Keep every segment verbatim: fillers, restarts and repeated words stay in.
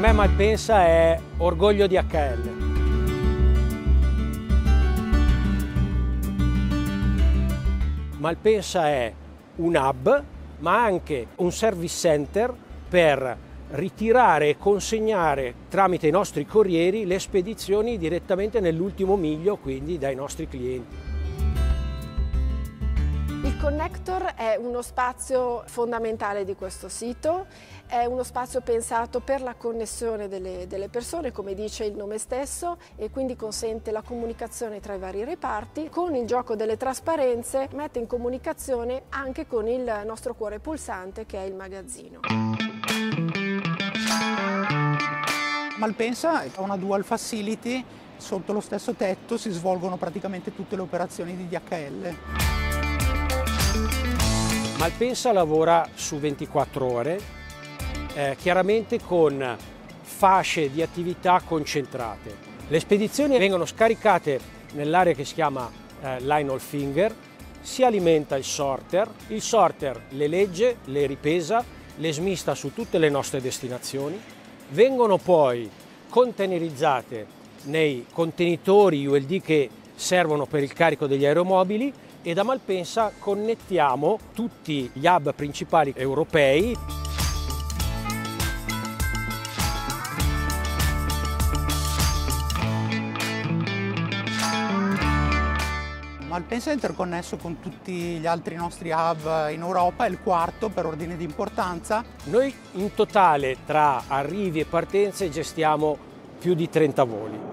me Malpensa è orgoglio di H L. Malpensa è un hub, ma anche un service center per ritirare e consegnare tramite i nostri corrieri le spedizioni direttamente nell'ultimo miglio, quindi dai nostri clienti. Il connector è uno spazio fondamentale di questo sito, è uno spazio pensato per la connessione delle, delle persone, come dice il nome stesso, e quindi consente la comunicazione tra i vari reparti. Con il gioco delle trasparenze mette in comunicazione anche con il nostro cuore pulsante, che è il magazzino. Malpensa è una dual facility, sotto lo stesso tetto si svolgono praticamente tutte le operazioni di D H L. Malpensa lavora su ventiquattro ore, eh, chiaramente con fasce di attività concentrate. Le spedizioni vengono scaricate nell'area che si chiama eh, line haul finger, si alimenta il sorter, il sorter le legge, le ripesa, le smista su tutte le nostre destinazioni, vengono poi containerizzate nei contenitori U L D che servono per il carico degli aeromobili, e da Malpensa connettiamo tutti gli hub principali europei. Malpensa è interconnesso con tutti gli altri nostri hub in Europa, è il quarto per ordine di importanza. Noi in totale tra arrivi e partenze gestiamo più di trenta voli.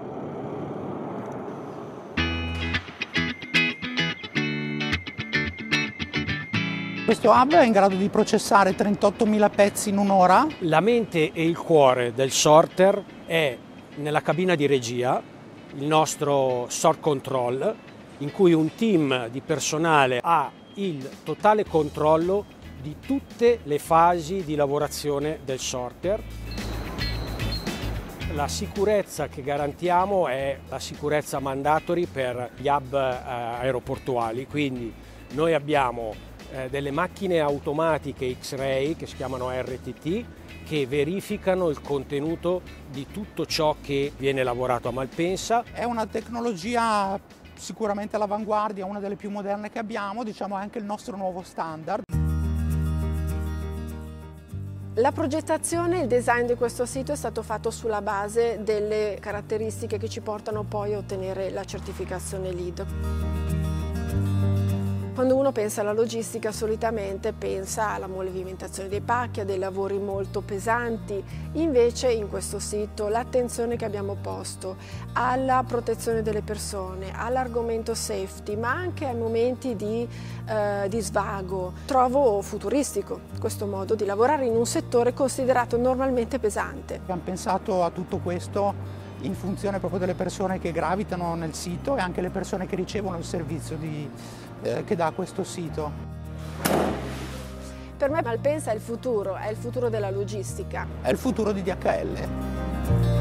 Questo hub è in grado di processare trentottomila pezzi in un'ora. La mente e il cuore del sorter è nella cabina di regia, il nostro sort control, in cui un team di personale ha il totale controllo di tutte le fasi di lavorazione del sorter. La sicurezza che garantiamo è la sicurezza mandatory per gli hub eh, aeroportuali, quindi noi abbiamo eh, delle macchine automatiche X-ray che si chiamano R T T che verificano il contenuto di tutto ciò che viene lavorato a Malpensa. È una tecnologia sicuramente all'avanguardia, una delle più moderne che abbiamo, diciamo è anche il nostro nuovo standard. La progettazione e il design di questo sito è stato fatto sulla base delle caratteristiche che ci portano poi a ottenere la certificazione LEED. Quando uno pensa alla logistica solitamente pensa alla movimentazione dei pacchi, a dei lavori molto pesanti, invece in questo sito l'attenzione che abbiamo posto alla protezione delle persone, all'argomento safety, ma anche ai momenti di, eh, di svago, trovo futuristico questo modo di lavorare in un settore considerato normalmente pesante. Abbiamo pensato a tutto questo in funzione proprio delle persone che gravitano nel sito e anche le persone che ricevono il servizio di, eh, che dà questo sito. Per me Malpensa è il futuro, è il futuro della logistica. È il futuro di D H L.